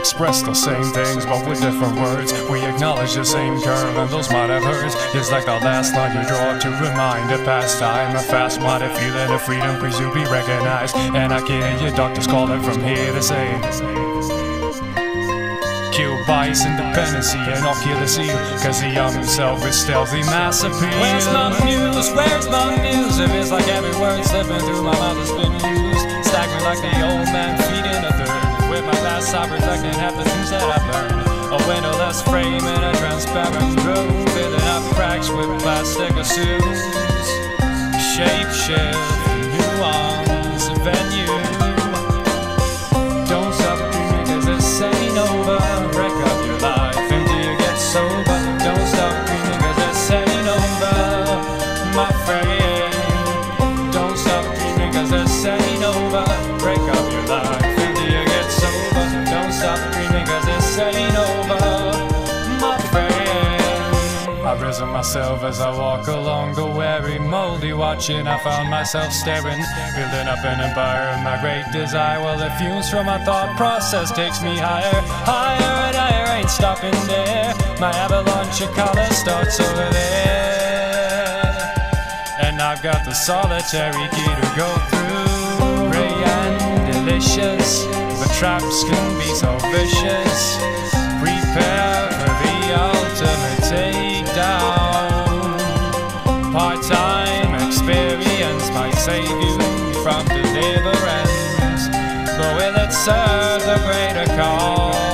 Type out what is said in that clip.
express the same things, but with different words. We acknowledge the same curve, and those might have hurts. It's like the last line you draw to remind a past time. A fast-minded feeling of freedom, please you be recognized. And I can hear your doctors calling from here to say, kill bias, independency, and I'll kill the seal, cause the young himself is stealthy mass appeal. Where's my muse? Where's my muse? It feels like every word slipping through my mouth has been used. Staggering like the old man feeding a third. With my past I reflecting half the things that I've learned. A windowless frame in a transparent room, filling up cracks with plastic assumes. Shape shift, nuance, venue. Don't stop dreaming cause this ain't over. Break up your life until you get sober. Don't stop dreaming cause this ain't over, my friend. Don't stop dreaming cause this ain't over. Break up your life until you get sober. Don't stop dreaming cause this ain't over, my friend. I've risen myself as I walk along the weary, moldy watching. I found myself staring, building up an empire of my great desire. Well, the fumes from my thought process takes me higher, higher and higher, ain't stopping there. My avalanche of color starts over there, and I've got the solitary key to go through. Gray and delicious, but traps can be so vicious. Prepare for the ultimate takedown. Part-time experience might save you from deliverance, but will it serve the greater cause?